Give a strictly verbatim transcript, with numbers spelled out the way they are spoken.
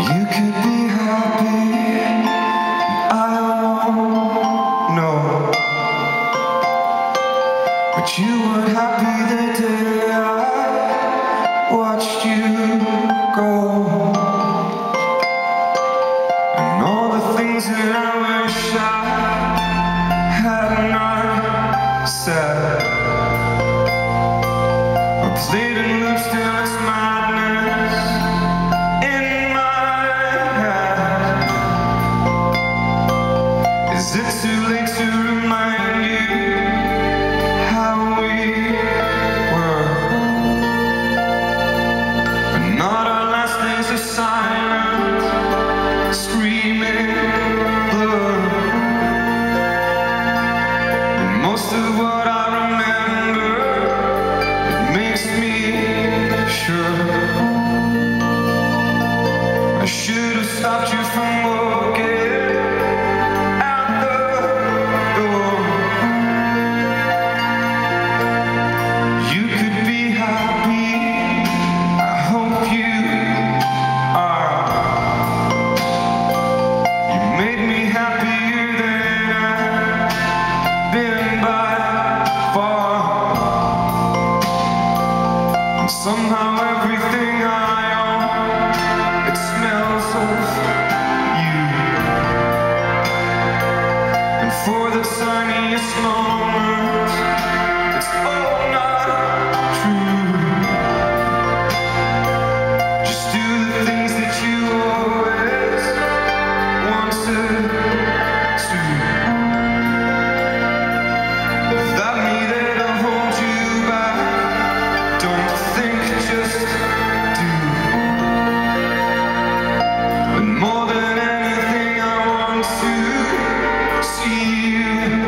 You could be happy, I don't know, but you were happy the day I watched you go. And all the things that I wish I had not said are played in loops till it's madness in my head. Is it too late to remind you how we were? But not our last days of silence, screaming blur. And most of what I remember, it makes me sure I should have stopped you from walking out the door. You could be happy, I hope you are. You made me happier than I've been by far. And somehow everything I own, it smells of you. And for the tiniest moment, it's all not true. Just do the things that you always wanted to. Without me there to hold you back, don't think, just do. But more than anything I want to see you